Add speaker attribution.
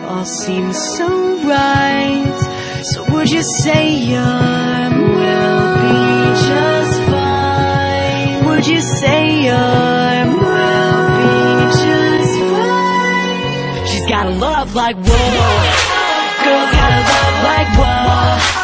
Speaker 1: all seems so right. So would you say your will be just fine? Would you say your will be just fine? She's got a love like whoa. Girls got a love like whoa.